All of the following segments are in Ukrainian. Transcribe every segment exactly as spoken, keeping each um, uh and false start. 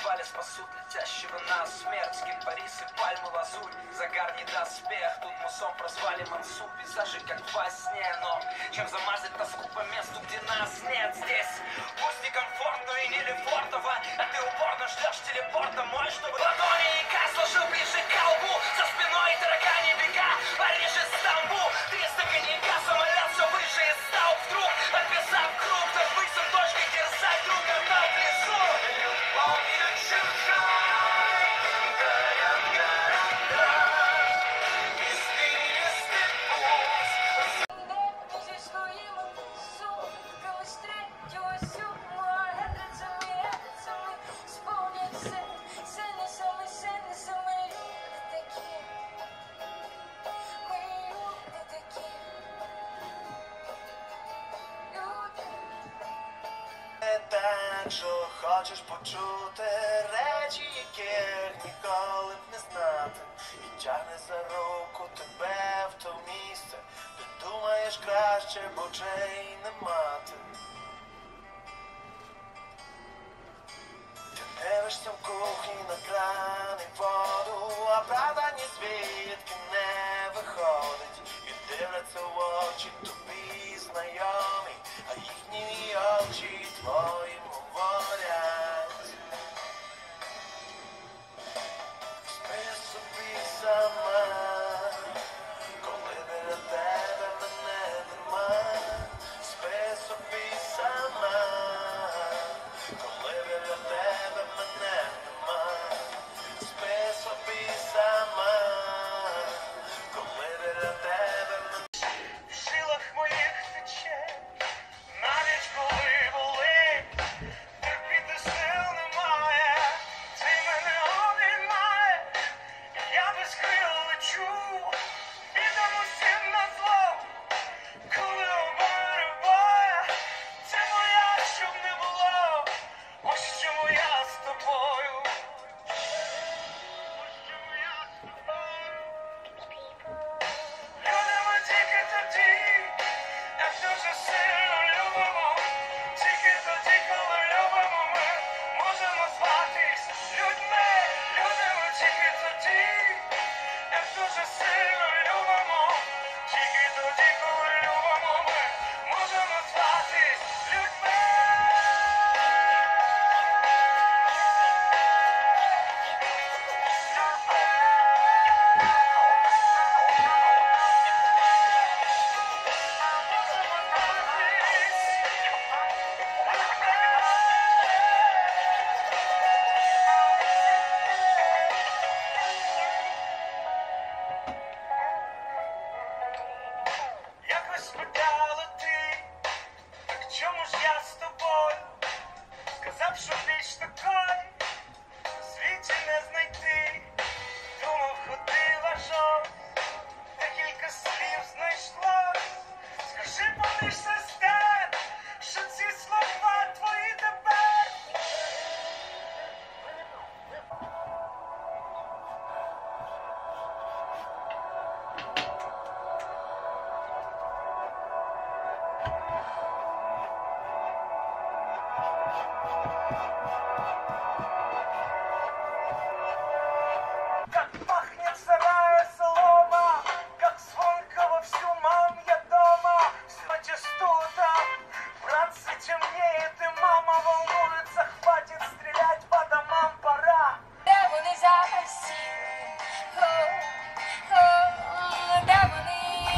едва ли спасут летящего нас смерть. Кипарисы, пальмы, лазурь, загар не доспех. Тут мусом прозвали Мансур, пейзажи как во сне. Но чем замазать тоску по месту, где нас нет здесь? Пусть некомфортно и нелефортово, а ты упорно ждешь телепорта мой, чтобы ладони и ка сложил ближе к колбу. За спиной таракани бега, Париж и Стамбул. Триста коньяка, самолет все выше и стал вдруг. Отписав круг, так высом точкой терзать друга там внизу. Любовью чужой горят города, извилистый путь. Так, що хочеш почути речі, яких ніколи б не знати, і тягне за руку тебе в то місце, де думаєш краще б очей не мати. Ти дивишся в кухні на кран і воду, а правда ні звідки не виходить, і дивляться в очі тобі знайомі, а їхні очі твої говорять. Спи собі сама, коли біля тебе мене нема. Спи собі сама, коли біля тебе мене нема. Спи собі сама, коли біля тебе мене. В жилах моїх тече, навіть коли болить, терпіти сил немає, ти мене обіймає, я без крил лечу, підем усім на зло, коли обриває, це моя, щоб не було, ось чому я з тобою, ось чому я з тобою. Любимо тільки тоді, як дуже сильно любимо, тільки тоді, коли любимо ми, можемо зватись людьми. Любимо тільки тоді, як дуже сильно любимо, тільки тоді, коли любимо ми, можемо зватись людьми. Якось спитала ти, так чому ж я з тобою? Сказав, що більш такої у світі не знайти. Думав, ходила жовт, декілька слів знайшлось. Скажи, поміж сестер, що ці слова твої тепер. Как пахнет сырая солома, как звонко вовсю мам, я дома. Все чисто братцы, темнеет и мама волнуется, хватит стрелять по домам, пора. Де вони зараз всі? О, о, де вони?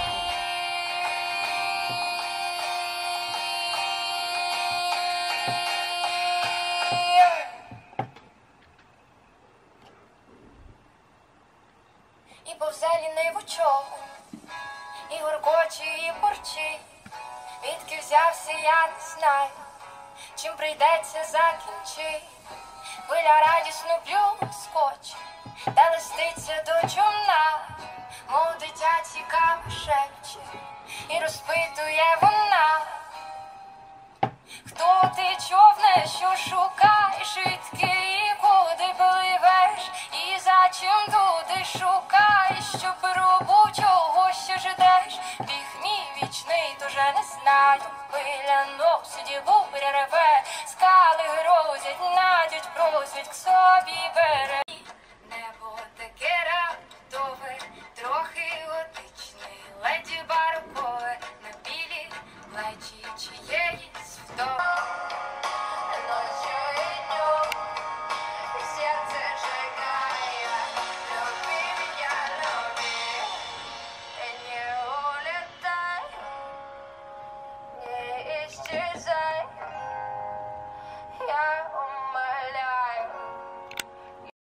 І повзе ліниву човен, і гуркоче, і бурчить. Відки взявся, я не знаю, чим прийдеться закінчить. Хвиля радісно плюскоче, та листиться до човна, мов дитя цікаво шепче, і розпитує вона. Хто ти, човне, що шукаєш, відки і куди пливеш, і за чим туди шукаєш, що пробу чогось ждеш. Біг мій вічний, то вже не знаю, хвиля носить, буря реве, скали грозі. возять, надють, просять к собі бере.